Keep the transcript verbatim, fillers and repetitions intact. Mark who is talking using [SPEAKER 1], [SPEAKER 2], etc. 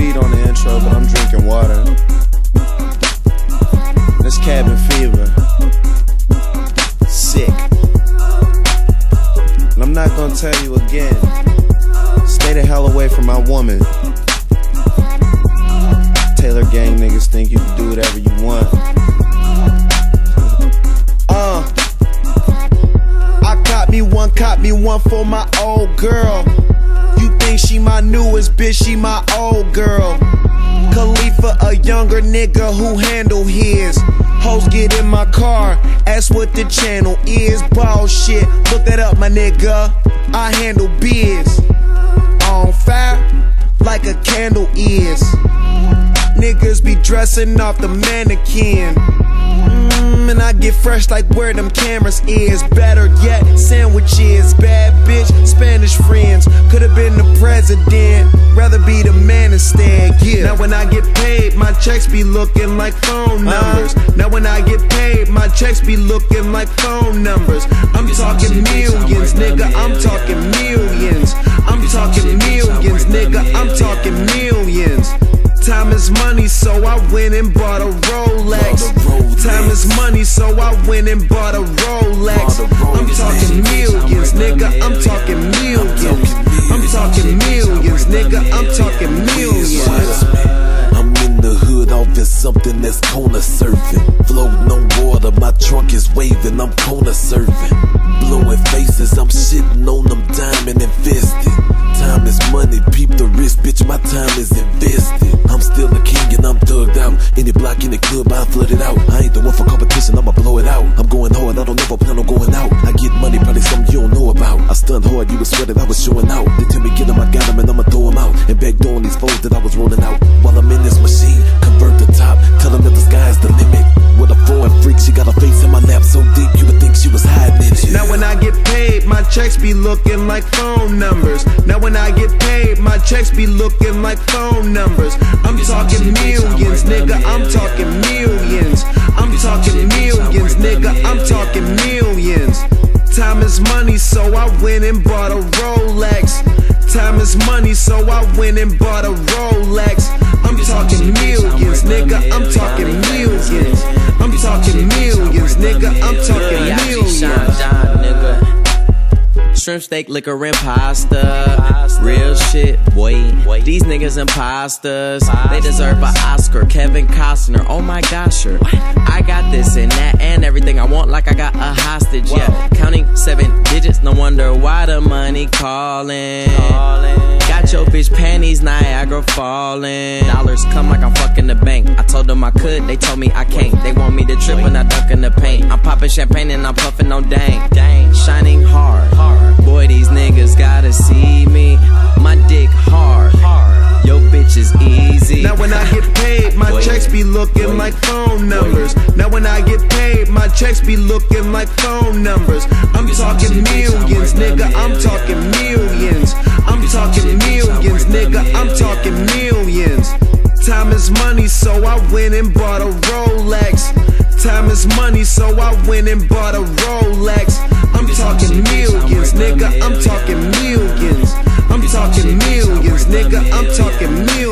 [SPEAKER 1] weed on the intro, but I'm drinking water. This cabin fever. Sick. And I'm not gonna tell you again. Stay the hell away from my woman. Taylor gang niggas think you can do whatever you want. Uh I caught me one, caught me one for my old girl. You think she my newest bitch, she my old girl. Khalifa, a younger nigga who handle his. Hoes get in my car, ask what the channel is. Ball shit, look that up my nigga. I handle biz. On fire, like a candle is. Niggas be dressing off the manikin. Mmm, and I get fresh like where them cameras is. Better yet, sandwiches. Bad bitch, Spanish friends. Could've been the president, rather be the man instead, yeah. Now when I get paid, my checks be looking like phone numbers. Now when I get paid, my checks be looking like phone numbers. I'm talking millions, nigga, I'm talking millions. I'm talking millions, nigga, I'm talking millions. Time is money, so I went and bought a Rolex. Time is money, so I went and bought a Rolex. I'm talking millions, nigga, I'm talking millions. I'm talking millions, nigga, I'm talking millions.
[SPEAKER 2] I'm in the hood off in something that's corner surfing. Floating on water, my trunk is waving, I'm corner surfing. Blowing faces, I'm shitting on them diamond invested. Time is money, peep the wrist, bitch, my time is invested. I'm still a king and I'm thugged out. Any block in the club, I flood it out. I ain't the one for competition, I'ma blow it out. I'm going hard, I don't ever plan on going out. I get money, probably something you don't know about. I stunned hard, you was sweating, I was showing out. They tell me get him, I got him and I'ma throw him out. And backdooring these foes that I was rolling out. While I'm in this machine, convert the top, tell them that the sky's the limit. With a foreign freak, she got a face in my lap so deep, you would think she was hiding it.
[SPEAKER 1] Now when I get paid, my checks be looking like phone numbers. Now when I get paid, my checks be looking like phone numbers. I'm talking millions, nigga, I'm talking millions. I'm talking millions, nigga, I'm talking millions. Time is money, so I went and bought a Rolex. Time is money, so I went and bought a Rolex. I'm talking millions, nigga, I'm talking millions. I'm talking millions, nigga, I'm talking millions.
[SPEAKER 3] Shrimp, steak, liquor, and pasta. Real shit, boy. These niggas imposters. They deserve an Oscar. Kevin Costner. Oh my gosh, sure. I got this and that and everything I want, like I got a hostage. Yeah, counting seven digits. No wonder why the money calling. Got your bitch panties, Niagara falling. Dollars come like I'm fucking the bank. I told them I could, they told me I can't. They want me to trip when I dunk in the paint. I'm popping champagne and I'm puffing on dang. Shining hard. Boy, these niggas gotta see me. My dick hard. Yo, bitch is easy.
[SPEAKER 1] Now when I get paid, my checks be looking like phone numbers. Now when I get paid, my checks be looking like phone numbers. I'm talking millions, nigga, I'm talking millions. I'm talking millions, nigga, I'm talking millions. Time is money, so I went and bought a Rolex. Time is money, so I went and bought a Rolex. I'm talking millions, nigga, I'm talking millions. I'm talking millions, nigga, I'm talking millions.